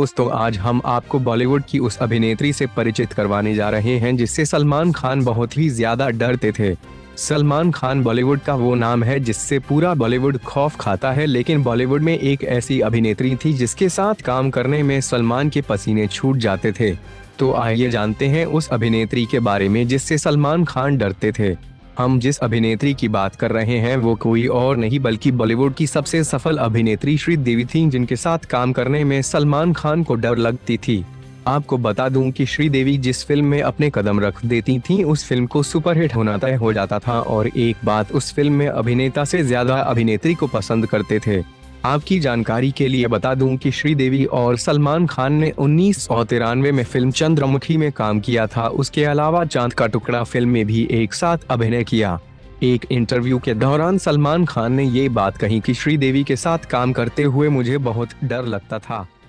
दोस्तों, आज हम आपको बॉलीवुड की उस अभिनेत्री से परिचित करवाने जा रहे हैं जिससे सलमान खान बहुत ही ज्यादा डरते थे। सलमान खान बॉलीवुड का वो नाम है जिससे पूरा बॉलीवुड खौफ खाता है, लेकिन बॉलीवुड में एक ऐसी अभिनेत्री थी जिसके साथ काम करने में सलमान के पसीने छूट जाते थे। तो आइए जानते हैं उस अभिनेत्री के बारे में जिससे सलमान खान डरते थे। हम जिस अभिनेत्री की बात कर रहे हैं वो कोई और नहीं बल्कि बॉलीवुड की सबसे सफल अभिनेत्री श्री देवी थीं, जिनके साथ काम करने में सलमान खान को डर लगती थी। आपको बता दूं कि श्री देवी जिस फिल्म में अपने कदम रख देती थीं उस फिल्म को सुपरहिट होना तय हो जाता था, और एक बात, उस फिल्म में अभिनेता से ज्यादा अभिनेत्री को पसंद करते थे। आपकी जानकारी के लिए बता दूं कि श्री देवी और सलमान खान ने 1993 में फिल्म चंद्रमुखी में काम किया था। उसके अलावा चांद का टुकड़ा फिल्म में भी एक साथ अभिनय किया। एक इंटरव्यू के दौरान सलमान खान ने ये बात कही कि श्री देवी के साथ काम करते हुए मुझे बहुत डर लगता था।